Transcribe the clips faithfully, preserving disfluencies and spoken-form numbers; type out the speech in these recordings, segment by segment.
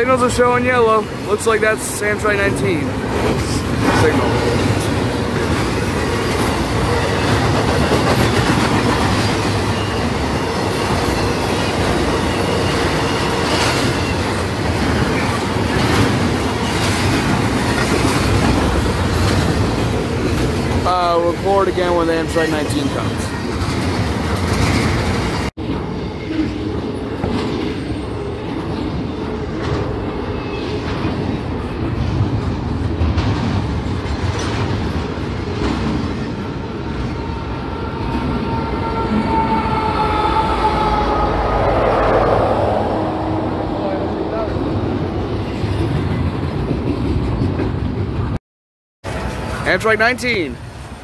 Signals are showing yellow. Looks like that's Amtrak nineteen. Signal. Uh, record again when the Amtrak nineteen comes. Amtrak nineteen.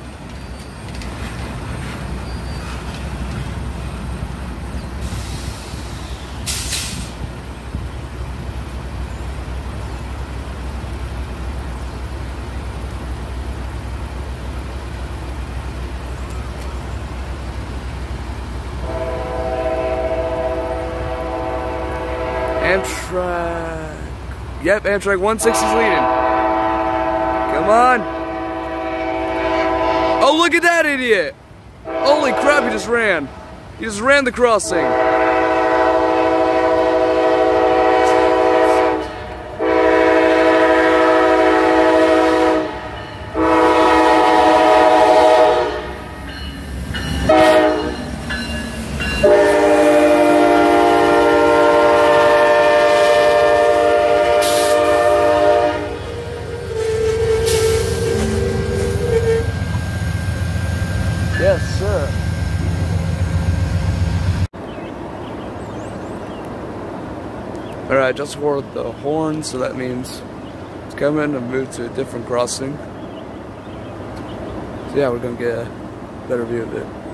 Amtrak. Yep, Amtrak one sixty is leading. Come on. Oh, look at that idiot! Holy crap, he just ran. He just ran the crossing. Yes, sir. Alright, just heard the horn, so that means it's coming and move to a different crossing. So yeah, we're gonna get a better view of it.